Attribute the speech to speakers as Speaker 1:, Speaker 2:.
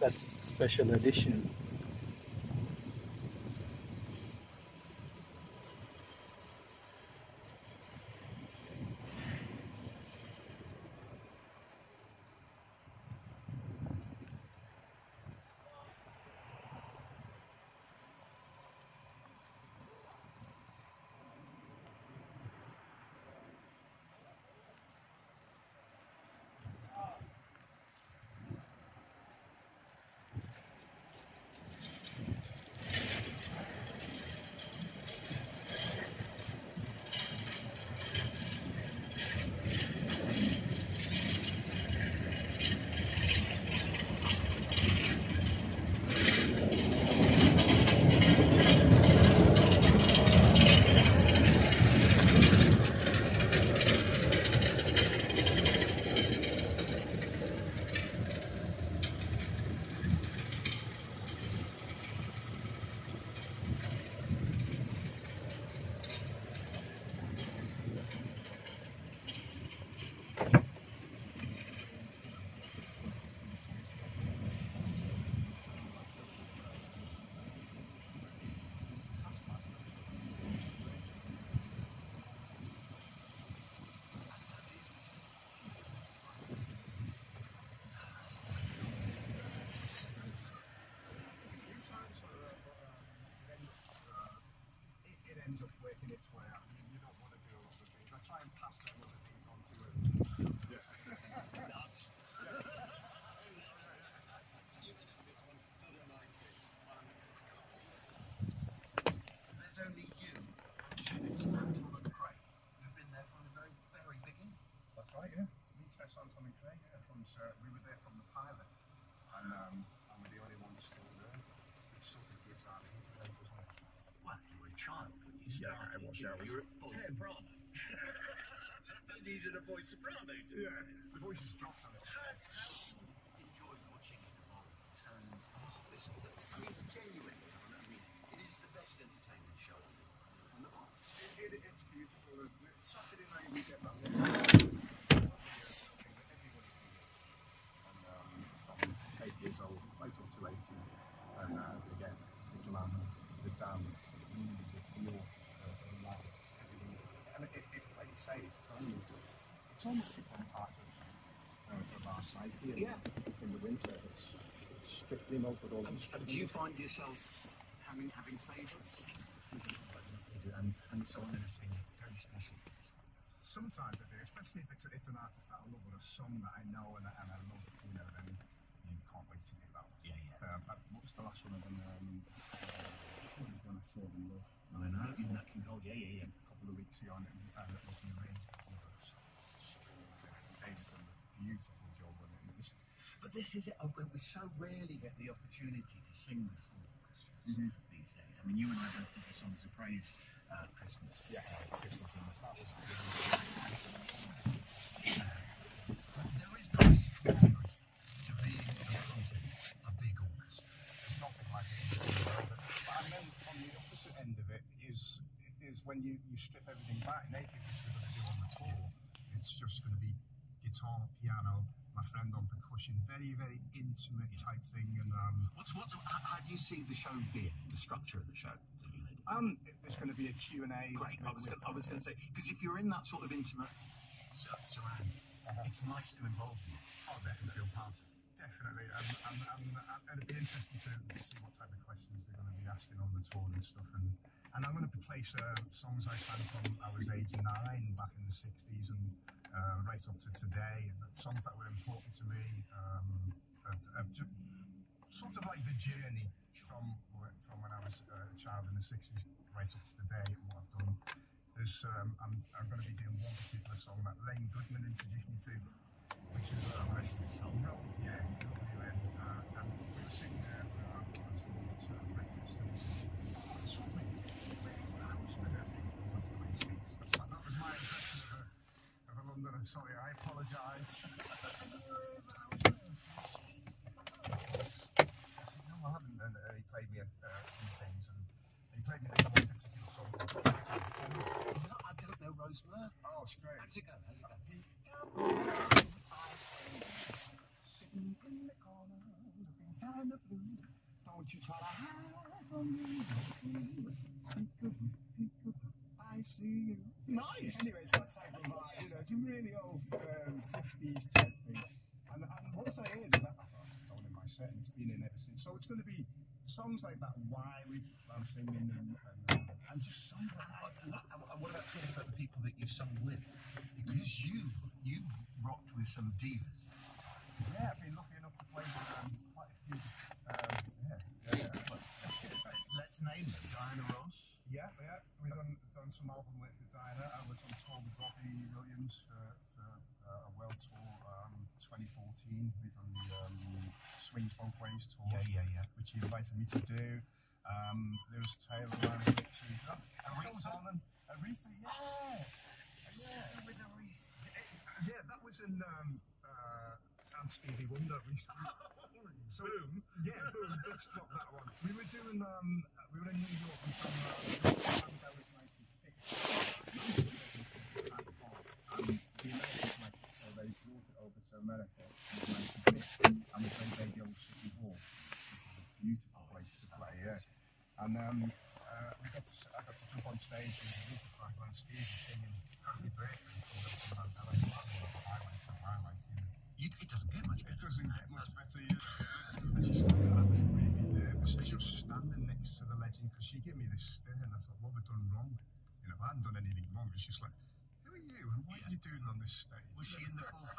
Speaker 1: special edition.
Speaker 2: Ends up working its way out. You don't want to do a lot of things. I try and pass them other things on to it. Yeah. Nuts. There's only you, Janice, Anton and Craig, who've been there from the very, very beginning. That's right, yeah. Me, Tess, Anton and Craig, yeah. We were there from the pilot. And we're the only ones still there. It sort of gives out the heat, doesn't it? Well, you were a child when you started. Yeah, I was. You were a boy soprano. These are the voice soprano. Yeah, the voices dropped a little. How do you enjoy watching it evolve? And this, I mean, genuinely, I mean, it is the best entertainment show on the box. It's beautiful. Saturday night we get that one. And from 8 years old right up to 80, and again, the glamour, the dance, the music, the lights, everything. And like you say, it's grown into it. It's almost become part of our psyche. Yeah. In the winter, it's strictly no, but all. And do you find yourself having favourites? And so I'm going to sing very special. Sometimes I do, especially if it's an artist that I love or a song that I know and I love, you know, then you can't wait to do that. Yeah, yeah. What was the last one I've done? When I Fall in Love. I know, in that King Gold, yeah. A couple of weeks ago, and it was an arrangement with us. David's done a beautiful job on it. But this is it, we so rarely get the opportunity to sing before Christmas these days. I mean, you and I both did the Songs of Praise Christmas. Yeah, Christmas songs. That was there is no comparison to being in front of a big orchestra. There's nothing like it. And then on the opposite end of it is when you strip everything back naked, which we're going to do on the tour. It's just going to be guitar, piano, my friend on percussion, very, very intimate type thing. And how do you see the show being, the structure of the show? There's going to be a Q&A. Great. I was going to say, because if you're in that sort of intimate surround, it's nice to involve you. Oh, definitely feel part of it. Definitely, and it'd be interesting to see what type of questions they're going to be asking on the tour and stuff. And I'm going to play songs I sang from I was age 9 back in the 60s and right up to today. Songs that were important to me, sort of like the journey from when I was a child in the 60s right up to today and what I've done. There's I'm going to be doing one particular song that Len Goodman introduced me to, which is Rest His Soul. Yeah, lovely Len. And we were sitting there on a tour at breakfast, and he said, "Oh, it's so really loud." That's the way he speaks. That was my impression of a Londoner. Sorry, I apologise. I said, "No, I haven't." And he played me a few things, and he played me this one particular song. I don't know Rosemary. Oh, it's great. How's it go? Sitting in the corner, looking kind of blue. Don't you try to hide from me. Peekaboo, peekaboo, I see you. Nice. Anyway, it's that type of vibe. You know, it's a really old 50s type thing. And once I heard that, I thought, it's in my set, and it's been in ever since. So it's going to be songs like that, Wiley, I'm singing, and just songs like that.
Speaker 3: And what about talking about the people that you've sung with? Because you've rocked with some divas.
Speaker 2: Yeah, I've been lucky enough to play with quite a few.
Speaker 3: Let's name them. Diana Ross.
Speaker 2: Yeah. We've done some album work with Diana. I was on tour with Robbie Williams for a world tour 2014. We've done the Swings Both Ways tour.
Speaker 3: Yeah.
Speaker 2: Which he invited me to do. Lewis Taylor, Lionel Richie. Aretha. Aretha, yeah.
Speaker 3: With Aretha.
Speaker 2: Yeah, that was in and Stevie Wonder recently. So, boom. Yeah, boom. Let's drop that one. We were doing. We were in New York and from that was 96. And the Americans like it, so they brought it over to America in 96, and we played Radio City Hall, which is a beautiful place to play. Yeah, and I got to jump on stage with Rupert Michael and Steve singing Happy Birthday to Nelson Mandela. I went to Highlight.
Speaker 3: It doesn't get much better.
Speaker 2: It doesn't get much better, yeah. And she started, I was really nervous, just standing next to the legend, because she gave me this stare, and I thought, what have I done wrong? You know, I hadn't done anything wrong. It's just like, who are you, and what are you doing on this stage?
Speaker 3: Was she in the full